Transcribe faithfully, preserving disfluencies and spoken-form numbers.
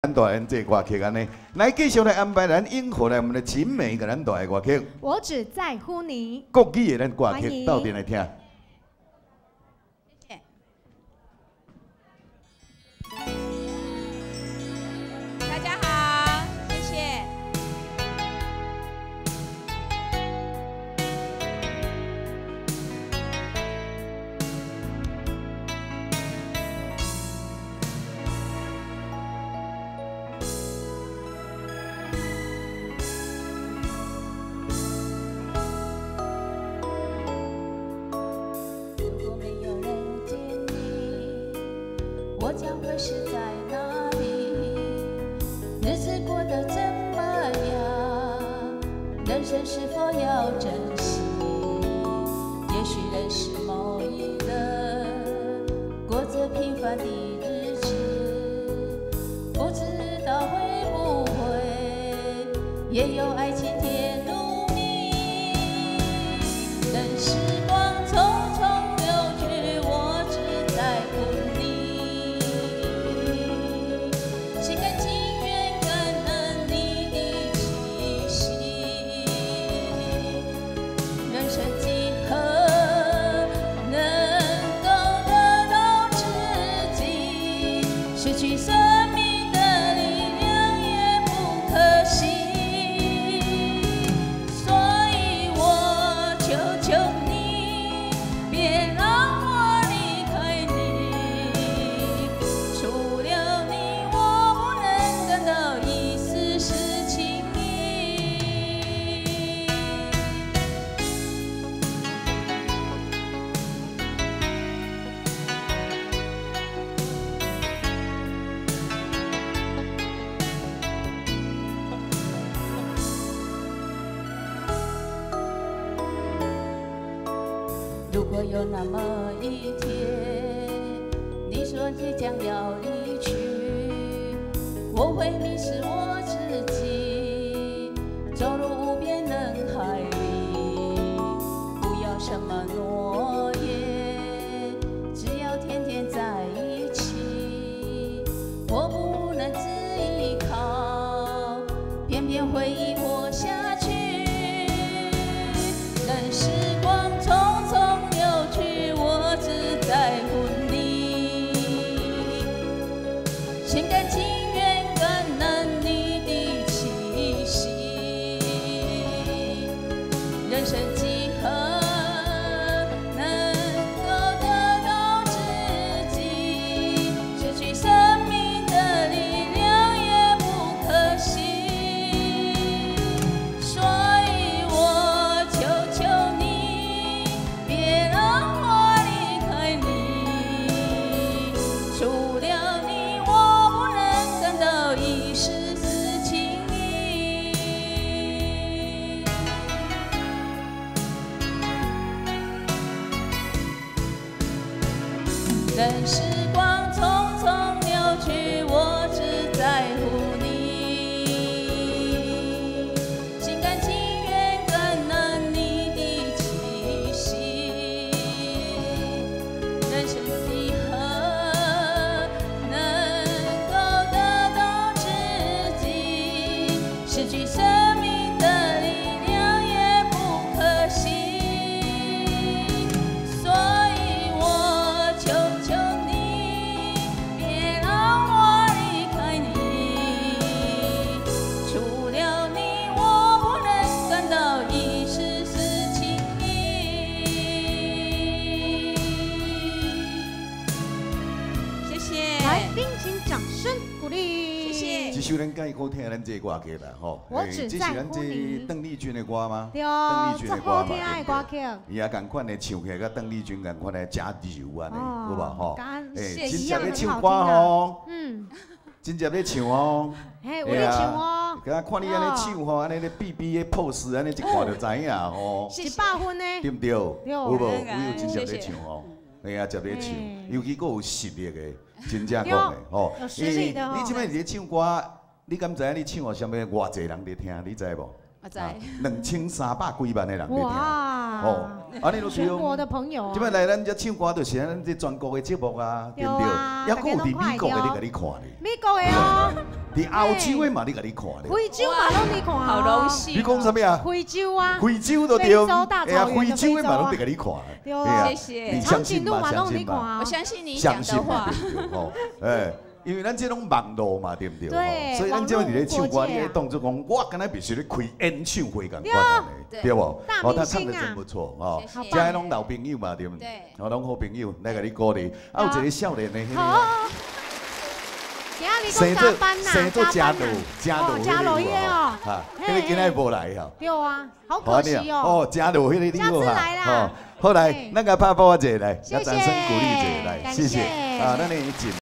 咱大人这歌曲安尼，来继续来安排咱应和来我们的景美个咱大的歌曲。 我只在乎你。 国语的咱歌曲，到底来听。 大家好，谢谢。如果没有人见你，我将会是在哪里？ 日子过得怎么样？人生是否要珍惜？也许认识某一人，过着平凡的日子，不知道会不会也有爱情甜如蜜。任时光匆匆流去，我只在乎你。心甘情愿。 人生几何能够得到知己？失去生命的力量也不可惜。所以我求求你，别让我离开你。除了你，我不能感到一丝丝情意。 如果有那么一天，你说即将要离去，我会迷失我自己，走入无边人海里。不要什么诺言，只要天天在一起。我不能自依靠，偏偏回忆活下去。任时光匆匆。 在乎你，心甘情愿感染你的气息。人生几何能够得到知己？失去生命的力量也不可惜。所以我求求你，别让我。 除了你，我不能感到一丝丝情意。任时光匆匆流去，我只在乎你，心甘情愿感染你的气息。人生几何？ 失去生命的力量也不可惜，所以我求求你，别让我离开你。除了你，我不能感到一丝丝情意。谢谢， 来，并请掌声鼓励。 这首咱介好听，咱这歌曲啦吼。 我只在乎你。 这是咱邓丽君的歌吗？ 对， 邓丽君的歌嘛。 这好听的歌曲。 伊也共款的唱起来，甲邓丽君共款的真柔安尼，有无吼？ 诶， 真正咧唱歌吼。 嗯。 真正咧唱哦。 嘿，有咧唱哦。 甲看你安尼唱吼，安尼咧比比的 pose， 安尼一看就知影吼。 一百分呢。 对不对？有无？有真正咧唱哦。哎呀，接咧唱，尤其佫有实力的，真正讲的吼。 有实力的吼。 你即摆伫咧唱歌，你敢知影你唱哦？什么偌济人伫听？你知无？ 我知。 两千三百几万的人在听。 哇！ 哦，安尼都是全国的朋友。 即摆来咱这唱歌，就是咱这全国的节目啊，对不对？还佫有伫美国的咧，甲你看咧。 美国的哦。 伫欧洲的嘛，你甲你看咧。 非洲嘛拢你看。 好荣幸。 你讲啥物啊？ 非洲啊。 非洲都对。哎呀，非洲的嘛拢得甲你看。 对啊。谢谢。 你相信吗？相信吗？ 我相信你讲的话。 哦，哎。因为咱这种网络嘛，对不对？ 对， 所以咱这边伫咧唱歌，你咧当作讲，我敢若必须咧开演唱会咁款的，对不？哦，他唱的真不错哦，这些拢老朋友嘛，对不？对，哦，拢好朋友来甲你鼓励。啊，有一个少年的， 好， 生做生做嘉乐， 嘉乐，嘉乐耶哦， 哈，迄个今仔无来哈。 对啊，好可惜哦。 哦，嘉乐迄个你好哈，哦，好来，咱个拍波一下来，要掌声鼓励一下来，谢谢。啊，咱嚟进。